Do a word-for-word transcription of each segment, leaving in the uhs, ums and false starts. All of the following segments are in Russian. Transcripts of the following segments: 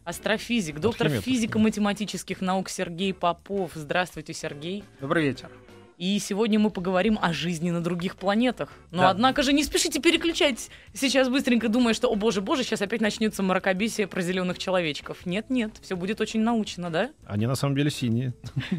Астрофизик, доктор физико-математических наук Сергей Попов. Здравствуйте, Сергей. Добрый вечер. И сегодня мы поговорим о жизни на других планетах. Но да. однако же не спешите переключать сейчас быстренько, думая, что, о боже, боже, сейчас опять начнется мракобесие про зеленых человечков. Нет-нет, все будет очень научно, да? Они на самом деле синие.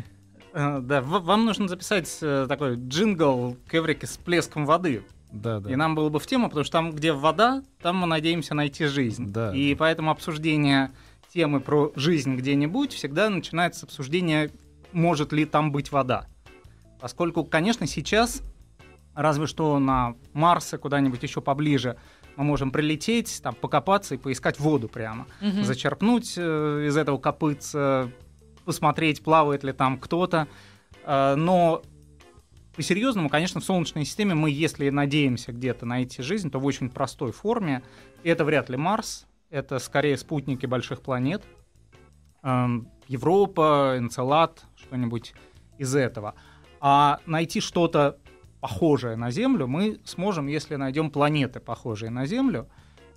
Да, вам нужно записать такой джингл к Эврике с плеском воды. Да, да. И нам было бы в тему, потому что там, где вода, там мы надеемся найти жизнь. Да. И поэтому обсуждение темы про жизнь где-нибудь всегда начинается с обсуждения, может ли там быть вода. Поскольку, конечно, сейчас, разве что на Марс и куда-нибудь еще поближе, мы можем прилететь, там, покопаться и поискать воду прямо. Угу. Зачерпнуть э, из этого копытца, посмотреть, плавает ли там кто-то. Э, но по-серьезному, конечно, в Солнечной системе мы, если надеемся где-то найти жизнь, то в очень простой форме. И это вряд ли Марс, это скорее спутники больших планет. Э, Европа, Энцелад, что-нибудь из этого. А найти что-то похожее на Землю мы сможем, если найдем планеты, похожие на Землю.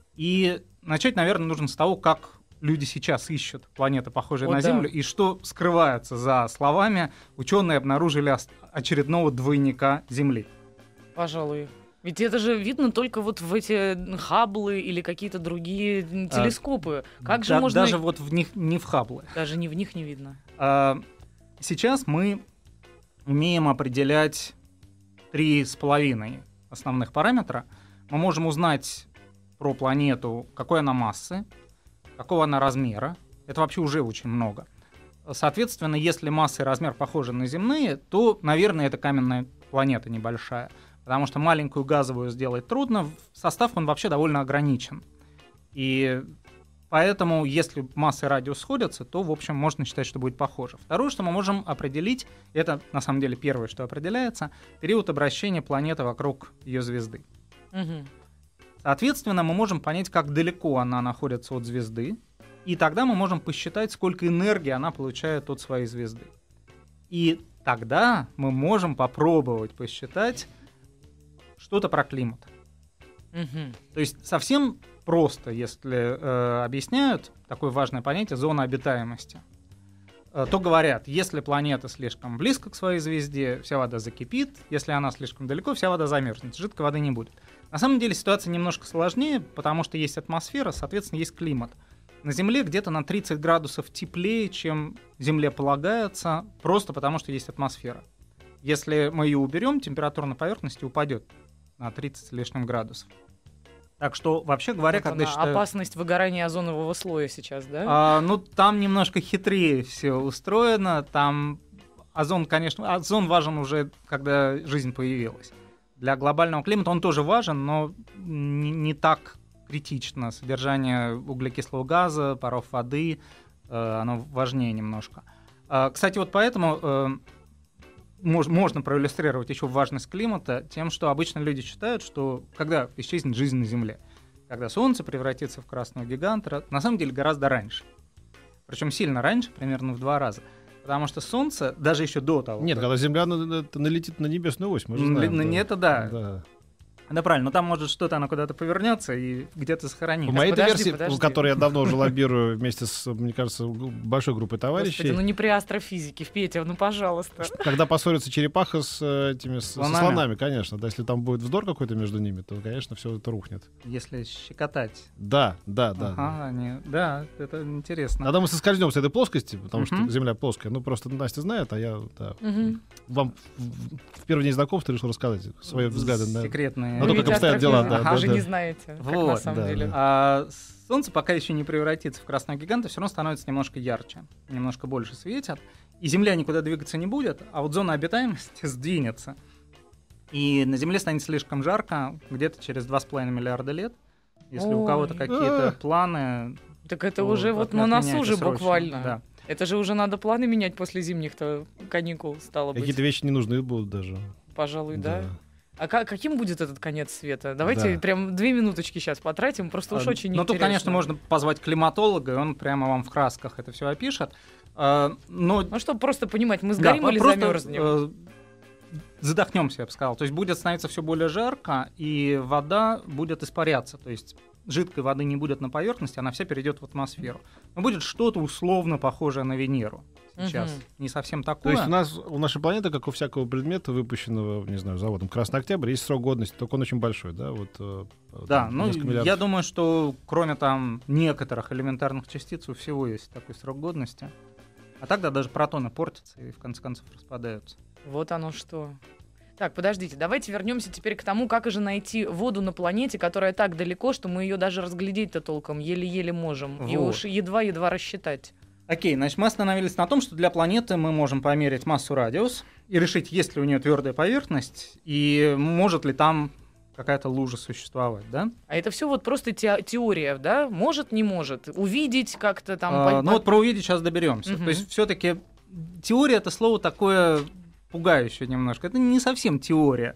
И начать, наверное, нужно с того, как люди сейчас ищут планеты, похожие О, на да. Землю, и что скрывается за словами «ученые обнаружили очередного двойника Земли». Пожалуй. Ведь это же видно только вот в эти Хабблы или какие-то другие телескопы. А, как же да, можно... Даже вот в них, не в Хабблы. Даже не в них не видно. А, сейчас мы умеем определять три с половиной основных параметра. Мы можем узнать про планету, какой она массы, какого она размера. Это вообще уже очень много. Соответственно, если масса и размер похожи на земные, то, наверное, это каменная планета небольшая. Потому что маленькую газовую сделать трудно. Состав, он вообще довольно ограничен. И поэтому, если масса и радиус сходятся, то, в общем, можно считать, что будет похоже. Второе, что мы можем определить, это, на самом деле, первое, что определяется, период обращения планеты вокруг ее звезды. Угу. Соответственно, мы можем понять, как далеко она находится от звезды, и тогда мы можем посчитать, сколько энергии она получает от своей звезды. И тогда мы можем попробовать посчитать что-то про климат. Угу. То есть совсем просто, если э, объясняют такое важное понятие зона обитаемости, э, то говорят, если планета слишком близко к своей звезде, вся вода закипит, если она слишком далеко, вся вода замерзнет, жидкой воды не будет. На самом деле ситуация немножко сложнее, потому что есть атмосфера, соответственно, есть климат. На Земле где-то на тридцать градусов теплее, чем Земле полагается, просто потому что есть атмосфера. Если мы ее уберем, температура на поверхности упадет на тридцать с лишним градусов. Так что, вообще говоря, вот когда она, считаю... опасность выгорания озонового слоя сейчас, да? А, ну, там немножко хитрее все устроено. Там озон, конечно... Озон важен уже, когда жизнь появилась. Для глобального климата он тоже важен, но не, не так критично. Содержание углекислого газа, паров воды, э, оно важнее немножко. А, кстати, вот поэтому... Э, можно проиллюстрировать еще важность климата тем, что обычно люди считают, что когда исчезнет жизнь на Земле, когда Солнце превратится в красного гиганта, на самом деле гораздо раньше. Причем сильно раньше, примерно в два раза. Потому что Солнце, даже еще до того... Нет, как... когда Земля налетит на небесную ось, мы же знаем. На, да. Это да. да. Да, правильно, но там может что-то, оно куда-то повернется и где-то сохранится. По моей подожди, версии, подожди. в которой я давно уже лоббирую вместе с, мне кажется, большой группой товарищей. Господи, ну не при астрофизике, Петя, ну пожалуйста. Когда поссорятся черепаха с этими с, слонами. Со слонами, конечно. Да, если там будет вздор какой-то между ними, то, конечно, все это рухнет. Если щекотать. Да, да, да. Ага, да. они... да, это интересно. Тогда мы соскользнем с этой плоскости, потому uh-huh. что Земля плоская. Ну, просто Настя знает, а я да, uh-huh. вам в, в первый день знакомства решил рассказать свои взгляды на, секретные. на то, как обстоят дела. Да, ага, да, же да. не знаете, вот, как на самом да, деле. Да. А Солнце пока еще не превратится в красного гиганта, все равно становится немножко ярче, немножко больше светит, и Земля никуда двигаться не будет, а вот зона обитаемости сдвинется. И на Земле станет слишком жарко где-то через два с половиной миллиарда лет. Если Ой. у кого-то какие-то а. планы... Так это уже вот на носу же буквально. Да. Это же уже надо планы менять после зимних-то каникул, стало быть. Какие-то вещи не нужны будут даже. Пожалуй, да. да. А как, каким будет этот конец света? Давайте да. прям две минуточки сейчас потратим, просто уж а, очень ну, интересно. Ну, тут, конечно, можно позвать климатолога, и он прямо вам в красках это все опишет. А, но... Ну, чтобы просто понимать, мы сгорим да, или просто, замерзнем? Э, задохнемся, я бы сказал. То есть будет становиться все более жарко, и вода будет испаряться. То есть жидкой воды не будет на поверхности, она вся перейдет в атмосферу. Но будет что-то условно похожее на Венеру. Сейчас Мгм. не совсем То такое. есть у нас, у нашей планеты, как у всякого предмета, выпущенного, не знаю, заводом Красный Октябрь, есть срок годности, только он очень большой, да? Вот, э, Да, там ну несколько миллиардов. я думаю, что кроме там некоторых элементарных частиц у всего есть такой срок годности. А тогда даже протоны портятся и в конце концов распадаются. Вот оно что. Так, подождите, давайте вернемся теперь к тому, как же найти воду на планете, которая так далеко, что мы ее даже разглядеть-то толком еле-еле можем. И Вот. уж едва-едва рассчитать. Окей, значит, мы остановились на том, что для планеты мы можем померить массу, радиус и решить, есть ли у нее твердая поверхность и может ли там какая-то лужа существовать, да? А это все вот просто те- теория, да? Может, не может. Увидеть как-то там... А, по- ну вот про увидеть сейчас доберемся. Мгм. То есть все-таки теория — это слово такое пугающее немножко. Это не совсем теория.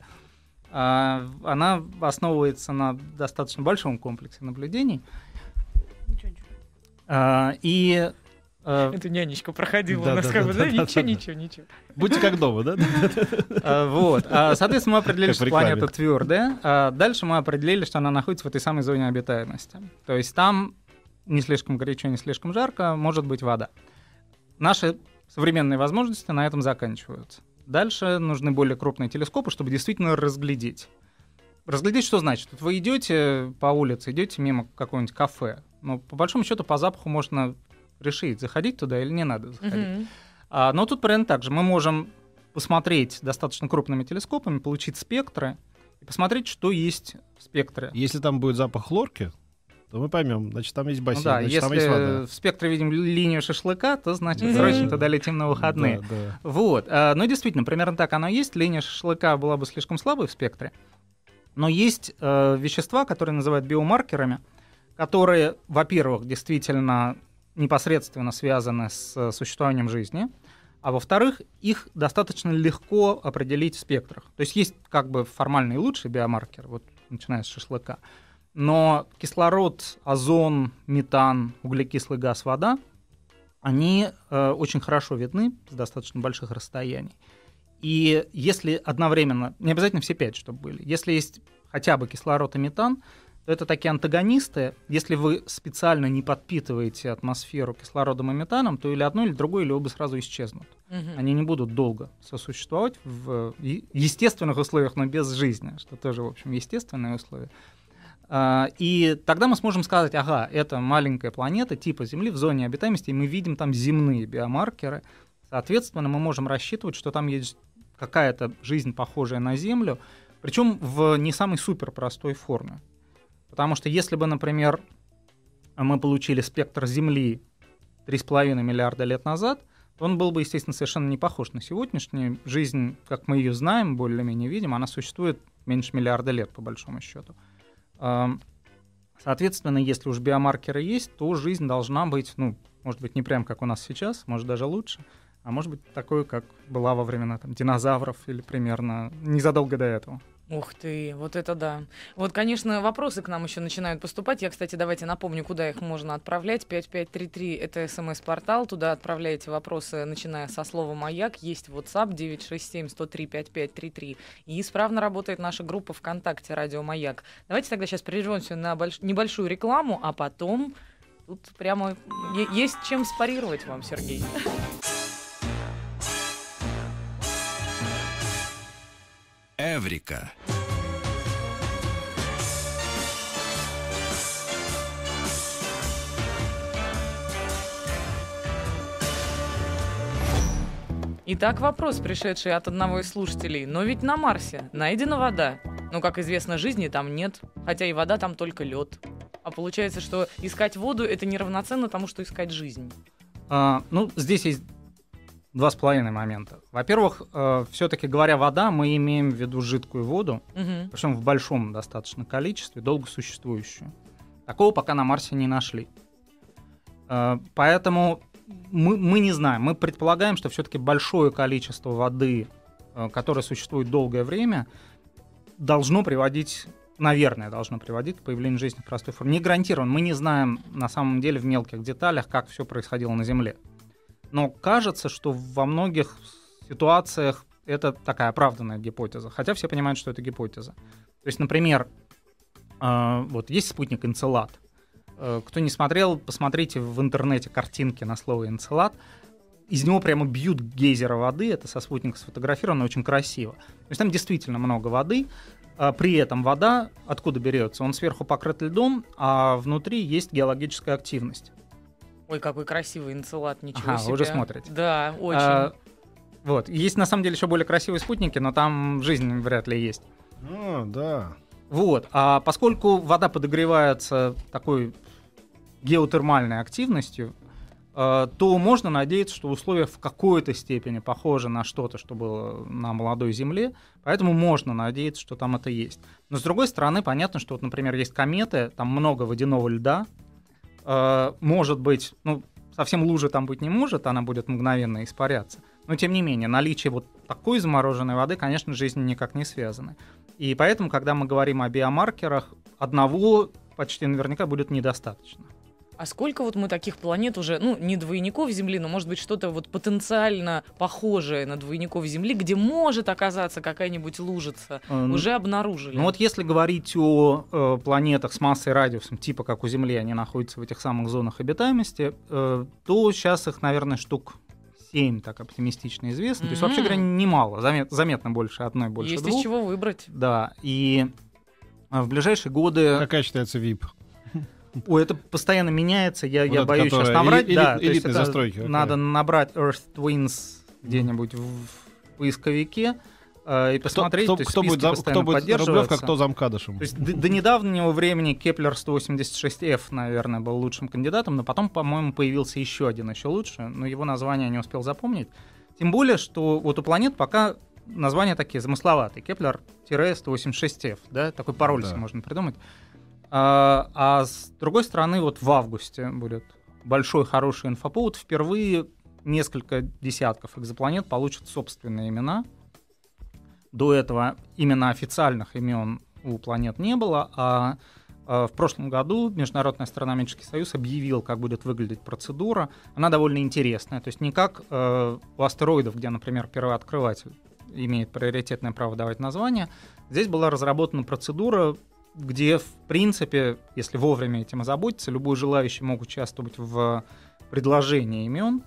А, она основывается на достаточно большом комплексе наблюдений. Ничего, ничего. А, и а, Это нянечка проходила Да, у нас да, как да, бы, да, да? да, Ничего, да. ничего, ничего. Будьте как дома, да? а, вот. А, соответственно, мы определили, Как в что рекламе. планета твердая. А дальше мы определили, что она находится в этой самой зоне обитаемости. То есть там не слишком горячо, не слишком жарко, может быть вода. Наши современные возможности на этом заканчиваются. Дальше нужны более крупные телескопы, чтобы действительно разглядеть. Разглядеть что значит? Вот вы идете по улице, идете мимо какого-нибудь кафе. Ну, по большому счету, по запаху можно решить, заходить туда или не надо заходить. Мгм. А, но тут примерно так же. Мы можем посмотреть достаточно крупными телескопами, получить спектры и посмотреть, что есть в спектре. Если там будет запах хлорки, то мы поймем, значит, там есть Ну бассейн, да, значит, там есть если вода. в спектре видим линию шашлыка, то значит Мгм. срочно туда летим на выходные. Да, да. Вот. а, Ну, действительно, примерно так оно есть. Линия шашлыка была бы слишком слабой в спектре. Но есть э, вещества, которые называют биомаркерами, которые, во-первых, действительно непосредственно связаны с э, существованием жизни, а во-вторых, их достаточно легко определить в спектрах. То есть есть как бы формальный лучший биомаркер, вот начиная с шашлыка, но кислород, озон, метан, углекислый газ, вода, они э, очень хорошо видны с достаточно больших расстояний. И если одновременно, не обязательно все пять, чтобы были, если есть хотя бы кислород и метан, то это такие антагонисты. Если вы специально не подпитываете атмосферу кислородом и метаном, то или одно, или другое, или оба сразу исчезнут. Мгм. Они не будут долго сосуществовать в е- естественных условиях, но без жизни, что тоже, в общем, естественные условия. А, И тогда мы сможем сказать, ага, это маленькая планета типа Земли в зоне обитаемости, и мы видим там земные биомаркеры. Соответственно, мы можем рассчитывать, что там есть какая-то жизнь, похожая на Землю, причем в не самой супер простой форме. Потому что если бы, например, мы получили спектр Земли три с половиной миллиарда лет назад, то он был бы, естественно, совершенно не похож на сегодняшнюю. Жизнь, как мы ее знаем, более-менее видим, она существует меньше миллиарда лет, по большому счету. Ам, Соответственно, если уж биомаркеры есть, то жизнь должна быть, ну, может быть, не прям как у нас сейчас, может, даже лучше, а может быть, такой, как была во времена там, динозавров или примерно незадолго до этого. Ух ты, вот это да. Вот, конечно, вопросы к нам еще начинают поступать. Я, кстати, давайте напомню, куда их можно отправлять. пять пять три три — это смс-портал. Туда отправляете вопросы, начиная со слова «Маяк». Есть WhatsApp девять шесть семь сто три пять пять три три. И исправно работает наша группа ВКонтакте «Радио Маяк». Давайте тогда сейчас прервемся на больш- небольшую рекламу, а потом тут прямо е- есть чем спарировать вам, Сергей. Эврика. Итак, вопрос, пришедший от одного из слушателей. Но ведь на Марсе найдена вода. Но, как известно, жизни там нет. Хотя и вода там только лед. А получается, что искать воду — это неравноценно тому, что искать жизнь. А, ну, здесь есть два с половиной момента. Во-первых, все-таки говоря вода, мы имеем в виду жидкую воду, Мгм. причем в большом достаточно количестве, долго существующую. Такого пока на Марсе не нашли. А, Поэтому мы, мы не знаем. Мы предполагаем, что все-таки большое количество воды, а, которое существует долгое время, должно приводить, наверное, должно приводить к появлению жизни в простой форме. Не гарантирован. Мы не знаем на самом деле в мелких деталях, как все происходило на Земле. Но кажется, что во многих ситуациях это такая оправданная гипотеза. Хотя все понимают, что это гипотеза. То есть, например, э, вот есть спутник Энцелад. Э, кто не смотрел, посмотрите в интернете картинки на слово Энцелад. Из него прямо бьют гейзеры воды, это со спутника сфотографировано очень красиво. То есть там действительно много воды, а при этом вода откуда берется? Он сверху покрыт льдом, а внутри есть геологическая активность. Ой, какой красивый Энцелад, ничего Ага, себе. вы уже смотрите. Да, очень. А, вот. Есть на самом деле еще более красивые спутники, но там жизнь вряд ли есть. А, да. Вот. А поскольку вода подогревается такой геотермальной активностью, то можно надеяться, что условия в какой-то степени похожи на что-то, что было на молодой Земле, поэтому можно надеяться, что там это есть. Но с другой стороны, понятно, что, вот, например, есть кометы, там много водяного льда, может быть, ну, совсем лужи там быть не может, она будет мгновенно испаряться, но тем не менее, наличие вот такой замороженной воды, конечно, с жизнью никак не связано. И поэтому, когда мы говорим о биомаркерах, одного почти наверняка будет недостаточно. А сколько вот мы таких планет уже, ну, не двойников Земли, но, может быть, что-то вот потенциально похожее на двойников Земли, где может оказаться какая-нибудь лужица, mm. уже обнаружили? Ну вот если говорить о э, планетах с массой и радиусом, типа как у Земли, они находятся в этих самых зонах обитаемости, э, то сейчас их, наверное, штук семь, так оптимистично известно. Mm-hmm. То есть, вообще говоря, немало, замет, заметно больше одной, больше Есть двух. из чего выбрать. Да, и в ближайшие годы... Какая считается ви ай пи? Ой, это постоянно меняется, я, вот я боюсь сейчас набрать. Эли, да, эли, элитной застройки. Надо набрать Earth Twins где-нибудь в, в поисковике э, и посмотреть. Кто, то есть кто, будет, зам, кто будет Рублевка, кто замкадышем. То есть до, до недавнего времени Кеплер сто восемьдесят шесть эф, наверное, был лучшим кандидатом, но потом, по-моему, появился еще один, еще лучше, но его название я не успел запомнить. Тем более, что вот у планет пока названия такие замысловатые. Кеплер сто восемьдесят шесть эф, да, такой пароль да. себе можно придумать. А, а с другой стороны, вот в августе будет большой хороший инфоповод. Впервые несколько десятков экзопланет получат собственные имена. До этого именно официальных имен у планет не было, а, а в прошлом году Международный астрономический союз объявил, как будет выглядеть процедура. Она довольно интересная. То есть не как э, у астероидов, где, например, первооткрыватель имеет приоритетное право давать название. Здесь была разработана процедура, где, в принципе, если вовремя этим озаботиться, любой желающий мог участвовать в предложении имен,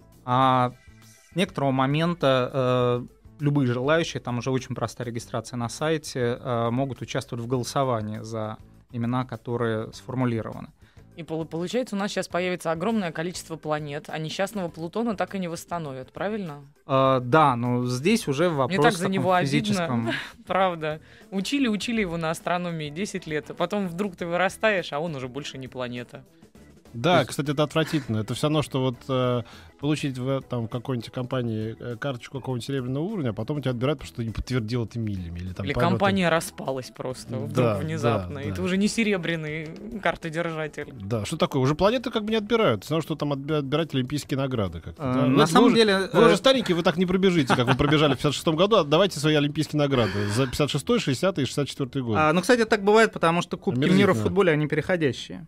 а с некоторого момента э, любые желающие, там уже очень простая регистрация на сайте, э, могут участвовать в голосовании за имена, которые сформулированы. И получается, у нас сейчас появится огромное количество планет, а несчастного Плутона так и не восстановят, правильно? Uh, да, но здесь уже вопрос Мне так за него физическом. Обидно, правда. Учили, учили его на астрономии десять лет, а потом вдруг ты вырастаешь, а он уже больше не планета. Да, есть... кстати, это отвратительно. Это все равно, что вот э, получить в там, какой-нибудь компании э, карточку какого-нибудь серебряного уровня, а потом тебя отбирают, потому что ты не подтвердил это милями. Или, там, или полеты. Компания распалась просто вдруг да, внезапно. Да, и да. ты уже не серебряный картодержатель. Да, что такое? Уже планеты как бы не отбирают. Все равно, что там отбирать олимпийские награды. Как-то, а, да? На вы, самом вы деле... Уже, вы уже старенькие, вы так не пробежите, как вы пробежали в пятьдесят шестом году. Отдавайте свои олимпийские награды за пятьдесят шестой, шестидесятый и шестьдесят четвёртый год. А, ну, кстати, так бывает, потому что Кубки Омерзительно. мира в футболе, они переходящие.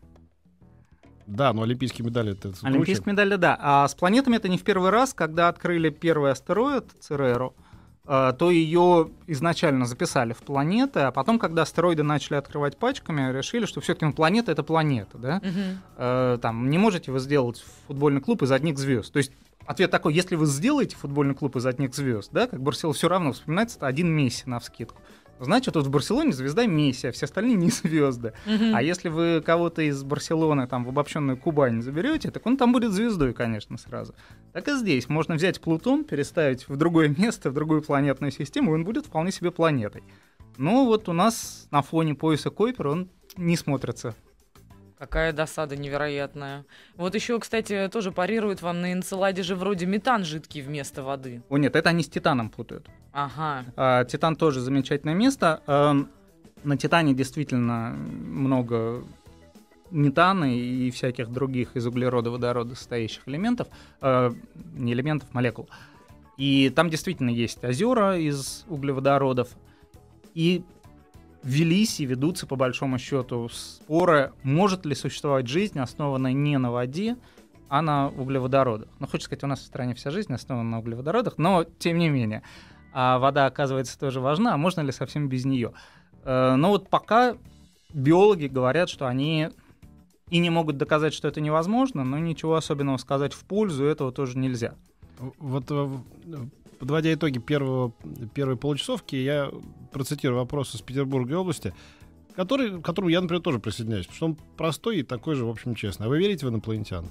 Да, но олимпийские медали это Олимпийские медали, да. А с планетами это не в первый раз, когда открыли первый астероид Цереру, то ее изначально записали в планеты, а потом, когда астероиды начали открывать пачками, решили, что все-таки ну, планета — это планета, да? Uh-huh. Там не можете вы сделать футбольный клуб из одних звезд. То есть ответ такой: если вы сделаете футбольный клуб из одних звезд, да, как Барселона, все равно вспоминается один Месси навскидку. Значит, вот в Барселоне звезда Месси, а все остальные не звезды. Uh-huh. А если вы кого-то из Барселоны там в обобщенную Кубань заберете, так он там будет звездой, конечно, сразу. Так и здесь. Можно взять Плутон, переставить в другое место, в другую планетную систему, и он будет вполне себе планетой. Но вот у нас на фоне пояса Койпера он не смотрится. Какая досада невероятная. Вот еще, кстати, тоже парируют вам: на Энцеладе же вроде метан жидкий вместо воды. О нет, это они с Титаном путают. Ага. А, Титан тоже замечательное место. А, на Титане действительно много метана и всяких других из углерода, водорода состоящих элементов, а, не элементов, молекул. И там действительно есть озера из углеводородов. И велись и ведутся, по большому счету, споры, может ли существовать жизнь, основанная не на воде, а на углеводородах. Ну, хочется сказать, у нас в стране вся жизнь основана на углеводородах, но тем не менее. А вода, оказывается, тоже важна, а можно ли совсем без нее? Но вот пока биологи говорят, что они и не могут доказать, что это невозможно, но ничего особенного сказать в пользу этого тоже нельзя. Вот подводя итоги первого, первой получасовки, я процитирую вопрос из Петербургской области, который, к которому я, например, тоже присоединяюсь, потому что он простой и такой же, в общем, честный. А вы верите в инопланетян?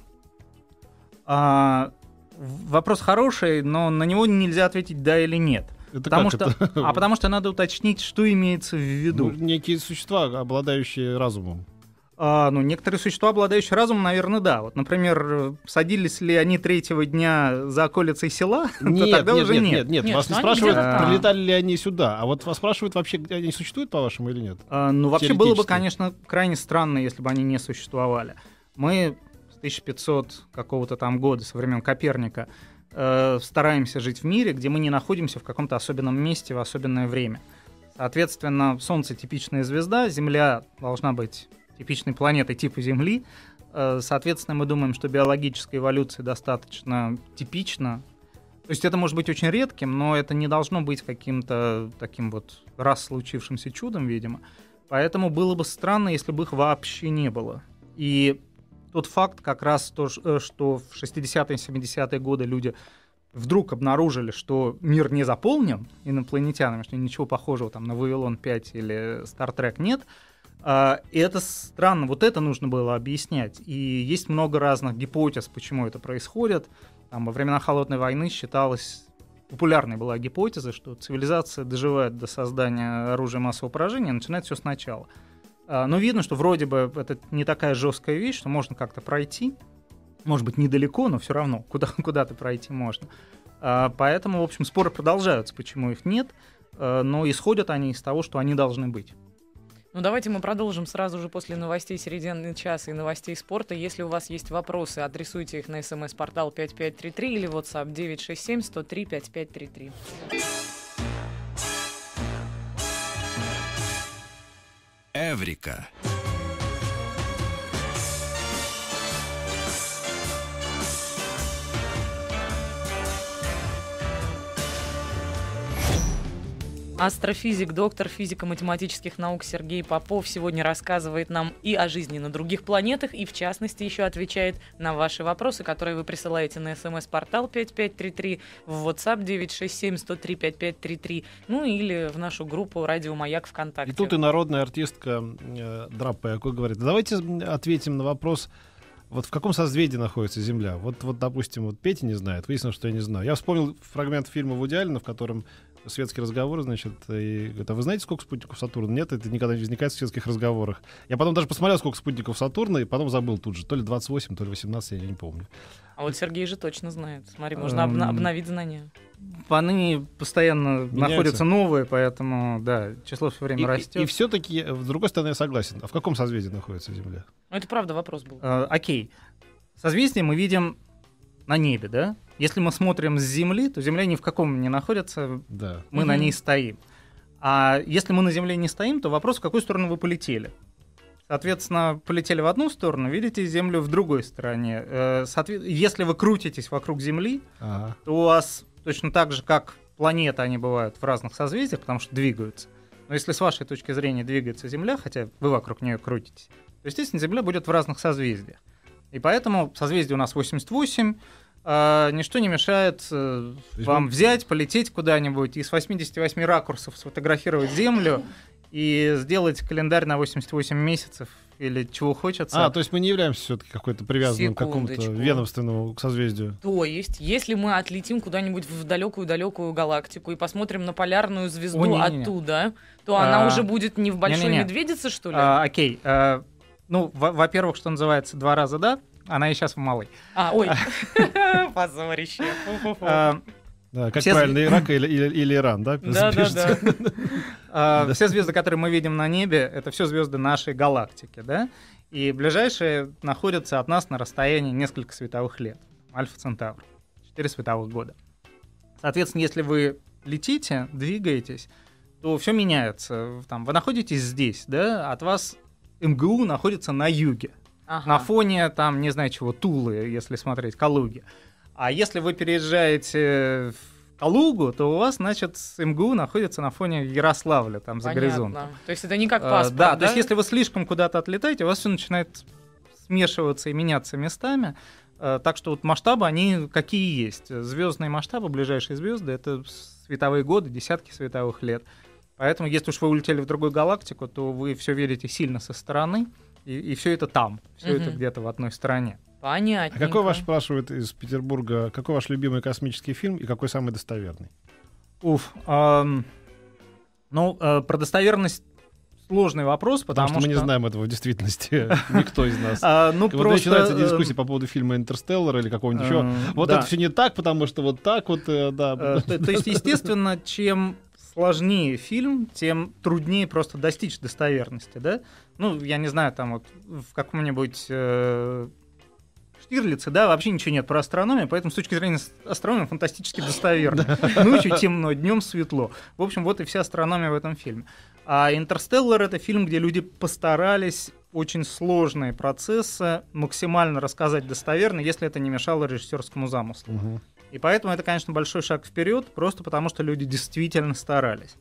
А, вопрос хороший, но на него нельзя ответить да или нет. Это потому как что, это? А потому что надо уточнить, что имеется в виду. Ну, некие существа, обладающие разумом. А, ну, некоторые существа, обладающие разумом, наверное, да. Вот, например, садились ли они третьего дня за околицей села, Нет, то тогда нет, уже нет, нет. нет, нет, Нет, вас не ну они спрашивают, где-то там. прилетали ли они сюда, а вот вас спрашивают, вообще они существуют, по-вашему, или нет? А, ну, вообще было бы, Теоретически. конечно, крайне странно, если бы они не существовали. Мы с тысяча пятисотого какого-то там года, со времен Коперника, э, стараемся жить в мире, где мы не находимся в каком-то особенном месте в особенное время. Соответственно, Солнце — типичная звезда, Земля должна быть типичной планетой типа Земли. Э, соответственно, мы думаем, что биологическая эволюция достаточно типична. То есть это может быть очень редким, но это не должно быть каким-то таким вот раз случившимся чудом, видимо. Поэтому было бы странно, если бы их вообще не было. И тот факт, как раз то, что в шестидесятые семидесятые годы люди вдруг обнаружили, что мир не заполнен инопланетянами, что ничего похожего там на Вавилон пять или Star Trek нет, и это странно, вот это нужно было объяснять. И есть много разных гипотез, почему это происходит. Там, во времена Холодной войны считалось, популярной была гипотеза, что цивилизация доживает до создания оружия массового поражения и начинает все сначала. Но видно, что вроде бы это не такая жесткая вещь, что можно как-то пройти. Может быть, недалеко, но все равно куда, куда-то пройти можно. Поэтому, в общем, споры продолжаются, почему их нет. Но исходят они из того, что они должны быть. Ну, давайте мы продолжим сразу же после новостей середины часа и новостей спорта. Если у вас есть вопросы, адресуйте их на смс-портал пять пять три три или WhatsApp девять шесть семь сто три пять пять три три. Эврика. Астрофизик, доктор физико-математических наук Сергей Попов сегодня рассказывает нам и о жизни на других планетах, и в частности еще отвечает на ваши вопросы, которые вы присылаете на смс-портал пять пять три три, в WhatsApp девять шесть семь сто три пять пять три три, ну или в нашу группу «Радио Маяк» ВКонтакте. И тут и народная артистка э, Драпеко говорит: давайте ответим на вопрос, вот в каком созвездии находится Земля. Вот, вот, допустим, вот Петя не знает, выяснилось, что я не знаю. Я вспомнил фрагмент фильма Вуди Аллена, в котором светский разговор, значит, и говорит: а вы знаете, сколько спутников Сатурна? Нет, это никогда не возникает в светских разговорах. Я потом даже посмотрел, сколько спутников Сатурна, и потом забыл тут же. То ли двадцать восемь, то ли восемнадцать, я не помню. А вот Сергей же точно знает. Смотри, можно обна- обновить знания. Они постоянно Меняются. находятся новые, поэтому, да, число все время И, растет. и, и все-таки, с другой стороны, я согласен. А в каком созвездии находится Земля? Ну, это правда вопрос был. Э, окей. Созвездие мы видим на небе, да? Если мы смотрим с Земли, то Земля ни в каком не находится, Да. мы Мгм. на ней стоим. А если мы на Земле не стоим, то вопрос, в какую сторону вы полетели. Соответственно, полетели в одну сторону, видите Землю в другой стороне. Э, соответ- Если вы крутитесь вокруг Земли, Ага. то у вас точно так же, как планеты, они бывают в разных созвездиях, потому что двигаются. Но если с вашей точки зрения двигается Земля, хотя вы вокруг нее крутитесь, то, естественно, Земля будет в разных созвездиях. И поэтому созвездие у нас восемьдесят восемь, а ничто не мешает э, есть вам мы- взять, полететь куда-нибудь и с восьмидесяти восьми ракурсов сфотографировать Землю и сделать календарь на восемьдесят восемь месяцев или чего хочется. А, то есть мы не являемся все-таки какой-то привязанным к какому-то Секундочку. ведомственному созвездию. То есть, если мы отлетим куда-нибудь в далекую-далекую галактику и посмотрим на полярную звезду О, не-не-не. оттуда, то она А, уже будет не в большой не-не-не. медведице, что ли? А, окей. а, ну, во- во-первых, что называется, два раза да, она и сейчас в малой. А, ой, позорище. Фу-фу-фу. А, Да, как Все правильно, Ирак или, или, или Иран, да? Да-да-да. а, все звезды, которые мы видим на небе, это все звезды нашей галактики, да? И ближайшие находятся от нас на расстоянии несколько световых лет. Альфа Центавр. четыре световых года. Соответственно, если вы летите, двигаетесь, то все меняется. Там, вы находитесь здесь, да? От вас эм гэ у находится на юге. Ага. На фоне, там, не знаю чего, Тулы, если смотреть, Калуги. А если вы переезжаете в Калугу, то у вас, значит, эм гэ у находится на фоне Ярославля, там, за Понятно. горизонтом. То есть это не как А, паспорт, да, да? то есть если вы слишком куда-то отлетаете, у вас все начинает смешиваться и меняться местами. А, так что вот масштабы, они какие есть. Звездные масштабы, ближайшие звезды, это световые годы, десятки световых лет. Поэтому, если уж вы улетели в другую галактику, то вы все видите сильно со стороны, и, и все это там, все Мгм. это где-то в одной стороне. А Понятненько. какой ваш, спрашивают из Петербурга, какой ваш любимый космический фильм и какой самый достоверный? Уф. ам, ну, э, про достоверность сложный вопрос, Потому, потому, что мы не знаем этого в действительности. Никто из нас. А, ну, Когда просто, начинается э, дискуссия по поводу фильма «Интерстеллар» или какого-нибудь еще, э, вот да. это все не так, потому что вот так вот, э, да. Э, То, то есть, естественно, чем сложнее фильм, тем труднее просто достичь достоверности, да? Ну, я не знаю, там вот в каком-нибудь э, Штирлице, да, вообще ничего нет про астрономию, поэтому с точки зрения с- астрономии фантастически достоверно. Ночью темно, днем светло. В общем, вот и вся астрономия в этом фильме. А «Интерстеллар» — это фильм, где люди постарались очень сложные процессы максимально рассказать достоверно, если это не мешало режиссерскому замыслу. Мгм. И поэтому это, конечно, большой шаг вперед, просто потому что люди действительно старались.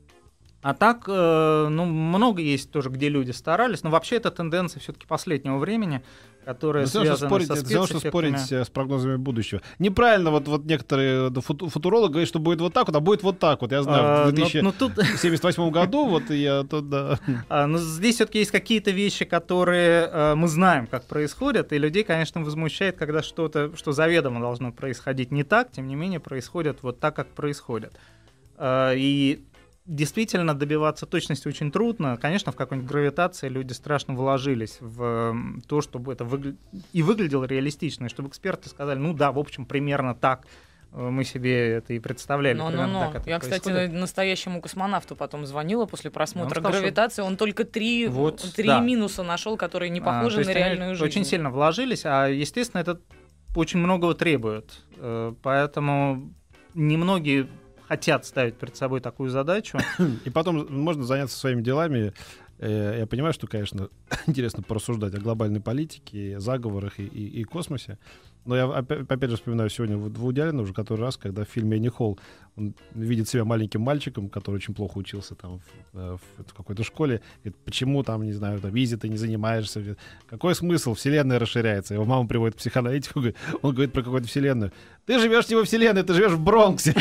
А так, э, ну, много есть тоже, где люди старались, но вообще это тенденция все-таки последнего времени, которая Это всё равно, что связана спорить, со это всё равно, что спецэффектами. спорить э, с прогнозами будущего. Неправильно, вот, вот некоторые да, футу- футурологи говорят, что будет вот так вот, а будет вот так вот. Я знаю, А, в но- две тысячи но тут семьдесят восьмом году, вот и я тут, да. А, но здесь все-таки есть какие-то вещи, которые э, мы знаем, как происходят, и людей, конечно, возмущает, когда что-то, что заведомо должно происходить не так, тем не менее происходит вот так, как происходит. Э, и действительно добиваться точности очень трудно. Конечно, в какой-нибудь гравитации люди страшно вложились в м, то, чтобы это выгля- и выглядело реалистично, и чтобы эксперты сказали, ну да, в общем, примерно так э, мы себе это и представляли. примерно Ну-ну-ну. так это Я, кстати, происходит. настоящему космонавту потом звонила после просмотра сказал, что- «Гравитации». Он только три, Вот, три да. минуса нашел, которые не А, похожи то есть на они реальную жизнь. очень сильно вложились, а, естественно, это очень многого требует. Э, Поэтому немногие хотят ставить перед собой такую задачу. И потом можно заняться своими делами. Э, Я понимаю, что, конечно, интересно порассуждать о глобальной политике, заговорах и, и- и космосе. Но я опять, опять же вспоминаю сегодня Вуд- Вуди Аллена уже который раз, когда в фильме «Энни Холл» он видит себя маленьким мальчиком, который очень плохо учился там в, э, в- в какой-то школе. Говорит, почему там, не знаю, там, Изи, ты не занимаешься? Какой смысл? Вселенная расширяется. Его мама приводит в психоаналитику, говорит- он говорит про какую-то вселенную. Ты живешь не во вселенной, ты живешь в Бронксе.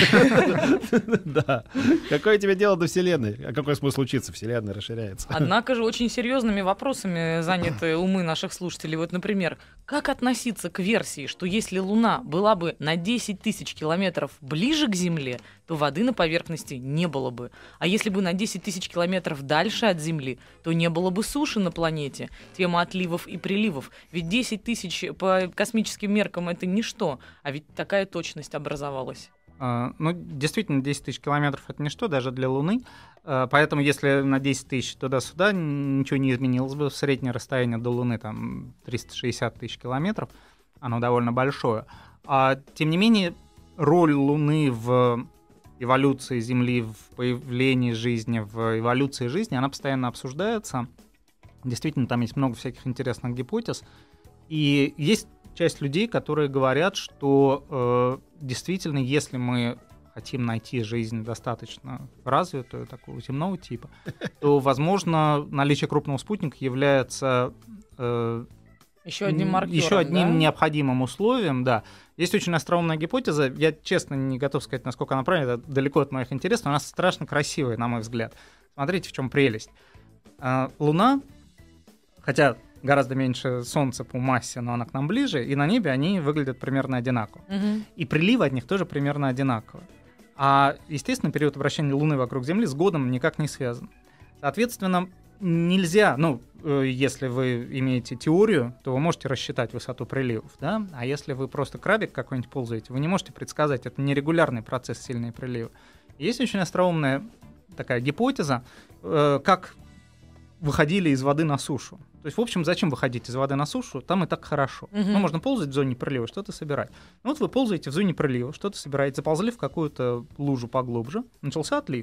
Да. Какое тебе дело до вселенной? А какой смысл учиться? Вселенная расширяется. Однако же очень серьезными вопросами заняты умы наших слушателей. Вот, например, как относиться к версии, что если Луна была бы на десять тысяч километров ближе к Земле, то воды на поверхности не было бы. А если бы на десять тысяч километров дальше от Земли, то не было бы суши на планете. Тема отливов и приливов. Ведь десять тысяч по космическим меркам — это ничто. А ведь такая точность образовалась. А, Ну, действительно, десять тысяч километров — это ничто даже для Луны. А, Поэтому если на десять тысяч туда-сюда ничего не изменилось бы, среднее расстояние до Луны там триста шестьдесят тысяч километров, оно довольно большое. А, тем не менее, роль Луны в эволюции Земли, в появлении жизни, в эволюции жизни, она постоянно обсуждается. Действительно, там есть много всяких интересных гипотез. И есть часть людей, которые говорят, что э, действительно, если мы хотим найти жизнь достаточно развитую, такого земного типа, то, возможно, наличие крупного спутника является э, Еще одним маркером, еще одним да? необходимым условием, да. Есть очень остроумная гипотеза, я честно не готов сказать, насколько она правильная, это далеко от моих интересов, но она страшно красивая, на мой взгляд. Смотрите, в чем прелесть. А, Луна, хотя гораздо меньше Солнца по массе, но она к нам ближе, и на небе они выглядят примерно одинаково. Мгм. И приливы от них тоже примерно одинаковые. А, естественно, период обращения Луны вокруг Земли с годом никак не связан. Соответственно, нельзя, ну, э, если вы имеете теорию, то вы можете рассчитать высоту приливов, да, а если вы просто крабик какой-нибудь ползаете, вы не можете предсказать, это нерегулярный процесс, сильные приливы. Есть очень остроумная такая гипотеза, э, как выходили из воды на сушу. То есть, в общем, зачем выходить из воды на сушу? Там и так хорошо. Мгм. Ну, можно ползать в зоне прилива, что-то собирать. Ну, вот вы ползаете в зоне прилива, что-то собираете, заползли в какую-то лужу поглубже, начался отлив.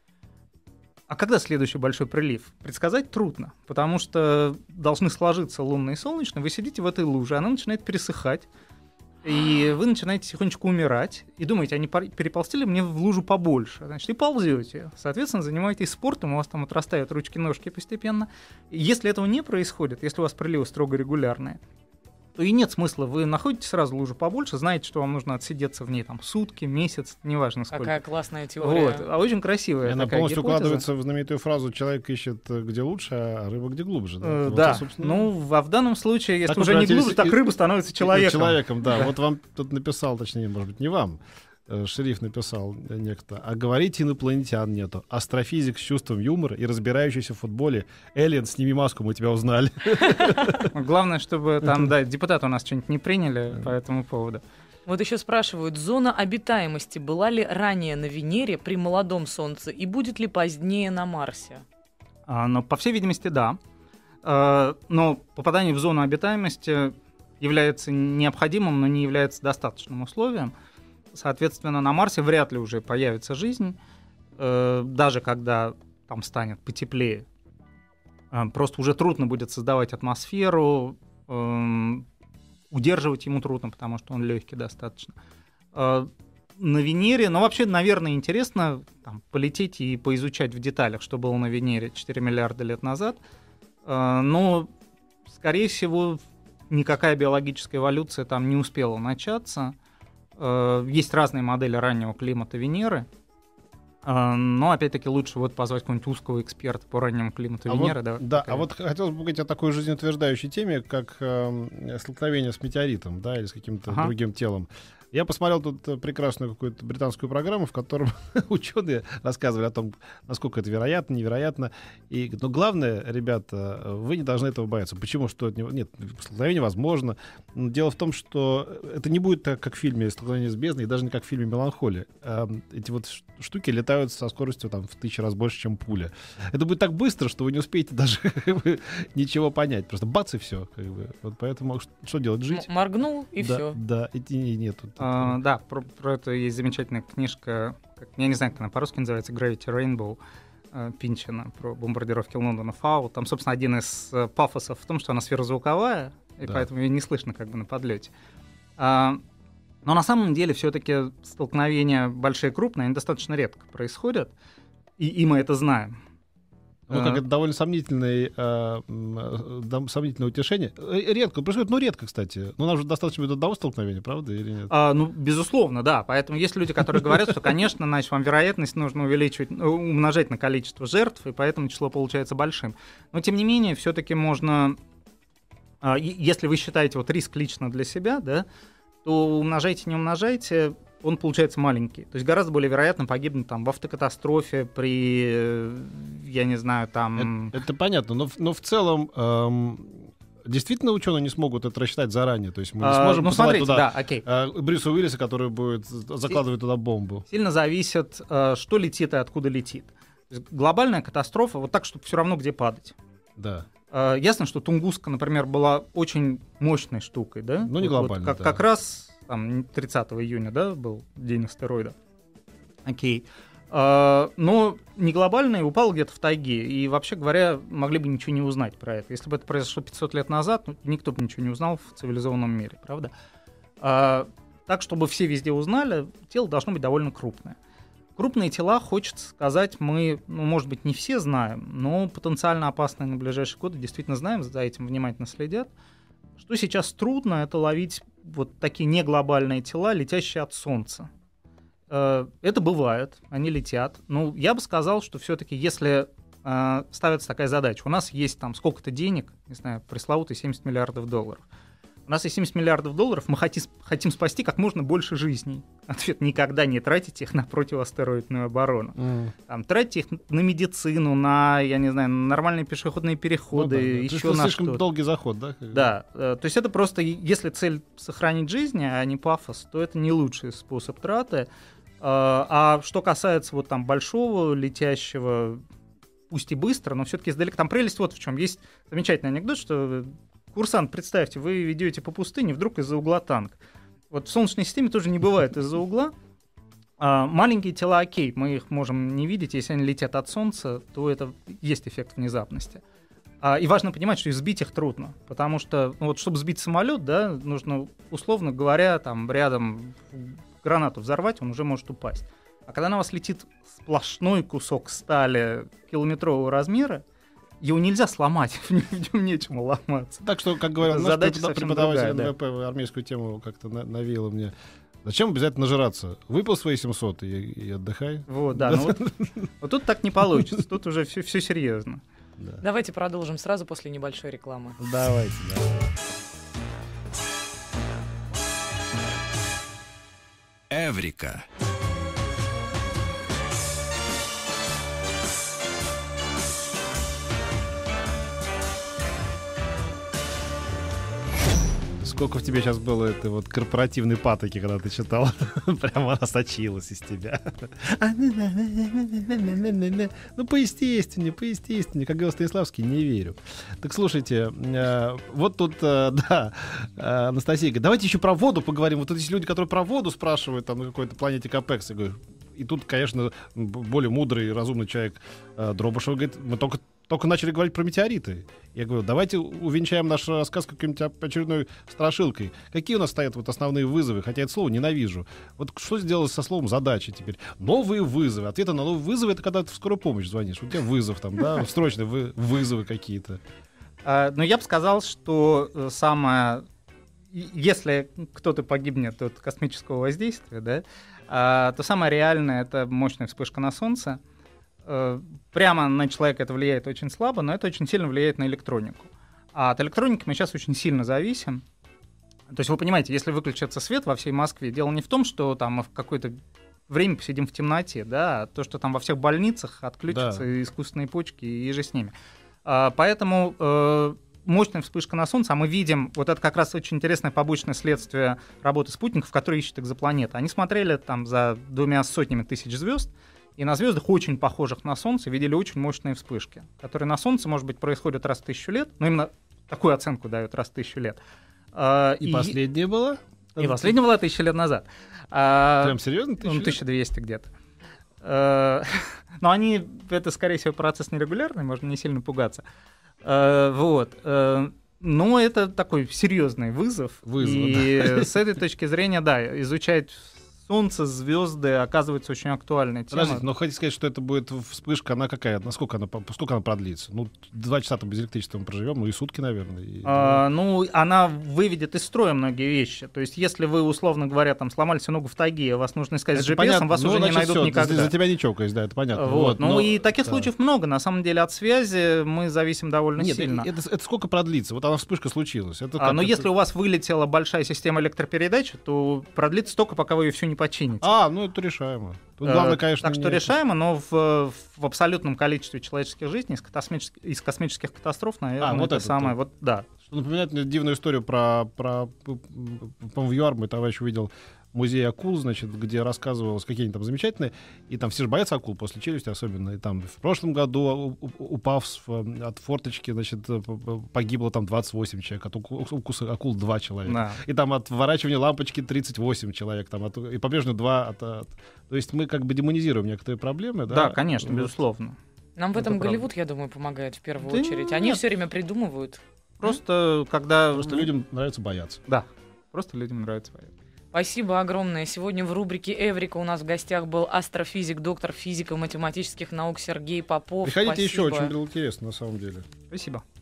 А когда следующий большой прилив? Предсказать трудно, потому что должны сложиться лунные и солнечные, вы сидите в этой луже, она начинает пересыхать, И вы начинаете тихонечко умирать, и думаете, а не переползти ли мне в лужу побольше? Значит, и ползете. Соответственно, занимаетесь спортом, у вас там отрастают ручки-ножки постепенно. И если этого не происходит, если у вас приливы строго регулярные, то и нет смысла. Вы находите сразу лужу побольше, знаете, что вам нужно отсидеться в ней там сутки, месяц, неважно сколько. Какая классная теория. Вот. А очень красивая. И она такая полностью гипотеза. укладывается в знаменитую фразу «человек ищет где лучше, а рыба где глубже». Да, Э, вот, да. собственно, Ну, а в данном случае, если Так вы уже не превратились глубже, так и- рыба становится человеком. Человеком, да. Да. Вот вам тут написал, точнее, может быть, не вам, э, шериф написал э, некто. А говорите, инопланетян нету. Астрофизик с чувством юмора и разбирающийся в футболе. Эллен, сними маску, мы тебя узнали. Главное, чтобы там, да, депутаты у нас что-нибудь не приняли по этому поводу. Вот еще спрашивают, зона обитаемости была ли ранее на Венере при молодом Солнце и будет ли позднее на Марсе? А, но, по всей видимости, да. А, но попадание в зону обитаемости является необходимым, но не является достаточным условием. Соответственно, на Марсе вряд ли уже появится жизнь, э, даже когда там станет потеплее. Э, просто уже трудно будет создавать атмосферу, э, удерживать ему трудно, потому что он легкий достаточно. Э, на Венере, ну вообще, наверное, интересно там, полететь и поизучать в деталях, что было на Венере четыре миллиарда лет назад, э, но, скорее всего, никакая биологическая эволюция там не успела начаться. Есть разные модели раннего климата Венеры, но, опять-таки, лучше вот позвать какого-нибудь узкого эксперта по раннему климату А Венеры. вот, да, да, такая. а вот хотелось бы поговорить о такой жизнеутверждающей теме, как э, столкновение с метеоритом, да, или с каким-то Ага. другим телом. Я посмотрел тут э, прекрасную какую-то британскую программу, в которой ученые рассказывали о том, насколько это вероятно, невероятно. И, но главное, ребята, вы не должны этого бояться. Почему? Что от него? Нет, столкновение возможно. Но дело в том, что это не будет так, как в фильме «Столкновение с бездной», и даже не как в фильме «Меланхолия». А, эти вот ш- штуки летают со скоростью там, в тысячу раз больше, чем пуля. Это будет так быстро, что вы не успеете даже как бы, ничего понять. Просто бац и все. Как бы. Вот поэтому ш- что делать? Жить? М- Моргнул и да, все. Да, и, и нет. тут- А, да, про, про это есть замечательная книжка, как, я не знаю, как она по-русски называется, Gravity Rainbow, э, Пинчина, про бомбардировки Лондона Фау. Там, собственно, один из э, пафосов в том, что она сверхзвуковая, и Да. поэтому ее не слышно как бы на подлете. А, но на самом деле все-таки столкновения большие и крупные, они достаточно редко происходят, и, и мы это знаем. Ну, как А, это довольно сомнительное, э, м, э, дом- сомнительное утешение. Э, Редко происходит, ну, редко, кстати. Ну, нам же достаточно будет одного столкновения, правда, или нет? А, ну, безусловно, да. Поэтому есть люди, которые говорят, что, конечно, значит, вам вероятность нужно увеличивать, ну, умножать на количество жертв, и поэтому число получается большим. Но, тем не менее, все-таки можно, а, е- если вы считаете вот риск лично для себя, да, то умножайте, не умножайте, он получается маленький. То есть гораздо более вероятно погибнуть там в автокатастрофе, при, э, я не знаю, там... Это, это понятно, но, в- но в целом эм, действительно ученые не смогут это рассчитать заранее. То есть мы не А, сможем ну, посылать смотрите, туда да, окей. э, Брюса Уиллиса, который будет з- закладывать туда бомбу. Сильно зависит, э, что летит и откуда летит. То есть глобальная катастрофа, вот так, чтобы все равно где падать. Да. Э, Ясно, что Тунгуска, например, была очень мощной штукой, да? Ну, не Вот- вот глобально, как, да. как раз там, тридцатого июня, да, был день астероида. Окей. Э, Но не глобальный, упал где-то в тайге. И, вообще говоря, могли бы ничего не узнать про это. Если бы это произошло пятьсот лет назад, ну, никто бы ничего не узнал в цивилизованном мире, правда? Э, Так, чтобы все везде узнали, тело должно быть довольно крупное. Крупные тела, хочется сказать, мы, ну, может быть, не все знаем, но потенциально опасные на ближайшие годы действительно знаем, за этим внимательно следят. Что сейчас трудно, это ловить вот такие неглобальные тела, летящие от Солнца. Э, Это бывает, они летят. Ну, я бы сказал, что все-таки, если э, ставится такая задача, у нас есть там сколько-то денег, не знаю, пресловутые семьдесят миллиардов долларов. У нас есть семьдесят миллиардов долларов, мы хотим, хотим спасти как можно больше жизней. Ответ: никогда не тратите их на противоастероидную оборону. М. Там, тратите их на медицину, на, я не знаю, на нормальные пешеходные Ну переходы, да, да. еще То есть это на слишком что-то. долгий заход, да? как бы? Да, э, то есть это просто, е- если цель сохранить жизнь, а не пафос, то это не лучший способ траты. Э, А что касается вот там большого летящего, пусть и быстро, но все-таки издалека, там прелесть вот в чем. Есть замечательный анекдот, что курсант, представьте, вы ведете по пустыне, вдруг из-за угла танк. Вот в Солнечной системе тоже не бывает из-за угла. А, маленькие тела, окей, мы их можем не видеть, если они летят от Солнца, то это есть эффект внезапности. А, и важно понимать, что и сбить их трудно, потому что, ну, вот, чтобы сбить самолет, да, нужно, условно говоря, там рядом гранату взорвать, он уже может упасть. А когда на вас летит сплошной кусок стали километрового размера, его нельзя сломать, в нем, в нем нечему ломаться. Так что, как говорил наш Задача преподав- совсем преподаватель другая, эн вэ пэ, армейскую тему как-то на- навеяло мне. Зачем обязательно нажираться? Выпил свои семьсот и, и отдыхай. Вот, да, ну вот, вот тут так не получится, тут уже все, все серьезно. Да. Давайте продолжим сразу после небольшой рекламы. Давайте, давайте. Эврика. Сколько в тебе сейчас было этой вот корпоративной патоки, когда ты читал? Прямо она сочилась из тебя. Ну, поестественнее, поестественнее. Как говорил Станиславский, не верю. Так, слушайте, э, вот тут, э, да, э, Анастасия говорит, давайте еще про воду поговорим. Вот тут есть люди, которые про воду спрашивают там на какой-то планете Капекс. Я говорю, и тут, конечно, более мудрый и разумный человек э, Дробышев говорит, мы только Только начали говорить про метеориты. Я говорю, давайте увенчаем наш рассказ какой-нибудь очередной страшилкой. Какие у нас стоят вот основные вызовы? Хотя это слово ненавижу. Вот что сделалось со словом задачи теперь? Новые вызовы. Ответы на новые вызовы — это когда ты в скорую помощь звонишь. У тебя вызов там, да, срочные вы- вызовы какие-то. А, но я бы сказал, что э, самое... и- Если кто-то погибнет от космического воздействия, да, а, то самое реальное — это мощная вспышка на Солнце. Э, Прямо на человека это влияет очень слабо, но это очень сильно влияет на электронику. А от электроники мы сейчас очень сильно зависим. То есть вы понимаете, если выключится свет во всей Москве, дело не в том, что там мы в какое-то время посидим в темноте, да, а то, что там во всех больницах отключатся Да. искусственные почки и же с ними. А, поэтому э, мощная вспышка на Солнце, а мы видим, вот это как раз очень интересное побочное следствие работы спутников, которые ищут экзопланеты. Они смотрели там за двумя сотнями тысяч звезд, и на звездах, очень похожих на Солнце, видели очень мощные вспышки, которые на Солнце, может быть, происходят раз в тысячу лет, но именно такую оценку дают раз в тысячу лет. А, И, последнее было? И последняя была тысяча лет назад. А, Прям серьезно? ну, тысяча двести где-то. А, но они, это, скорее всего, процесс нерегулярный, можно не сильно пугаться. А, вот. А, но это такой серьезный вызов. Вызов, И с этой точки зрения, да, изучать Солнце, звезды оказывается очень актуальной темой. Подождите, но хотите сказать, что это будет вспышка, она какая? Насколько она, сколько она продлится? Ну, два часа там без электричества мы проживем, ну и сутки, наверное. И... А, ну, она выведет из строя многие вещи. То есть, если вы, условно говоря, там сломали себе ногу в тайге, вас нужно искать с Это джи пи эс, понятно. вас Ну, уже значит, не найдут всё, никогда. За тебя не чокаюсь, да, это понятно. Вот. Ну но- и таких да. случаев много. На самом деле от связи мы зависим довольно Нет, сильно. это, это сколько продлится? Вот она вспышка случилась. Это А, как? но Это- если у вас вылетела большая система электропередач, то продлится столько, пока вы ее всю не почините. А, ну это решаемо. Тут Э, главное, конечно, так что не- решаемо, но в, в абсолютном количестве человеческих жизней из космических, из космических катастроф, наверное, А, вот это это самое. то. Вот, да. Что напоминает мне дивную историю про, про, по-моему, в ЮАР мой товарищ увидел музей акул, значит, где рассказывалось, какие они там замечательные, и там все же боятся акул после челюсти особенно, и там в прошлом году, у- у- упав с, э, от форточки, значит, э, п- п- погибло там двадцать восемь человек, от уку- укуса акул два человека. Да. И там от вворачивания лампочки тридцать восемь человек, там, от- и по-прежнему два. От, от- То есть мы как бы демонизируем некоторые проблемы, да? Да, конечно, Вот. безусловно. Нам в Это этом правда. Голливуд, я думаю, помогает в первую Да очередь. Они нет. все время придумывают. Просто когда... Просто людям нравится бояться. Да, просто людям нравится поэт. Спасибо огромное. Сегодня в рубрике «Эврика» у нас в гостях был астрофизик, доктор физико-математических наук Сергей Попов. Приходите еще, Спасибо. очень было интересно на самом деле. Спасибо.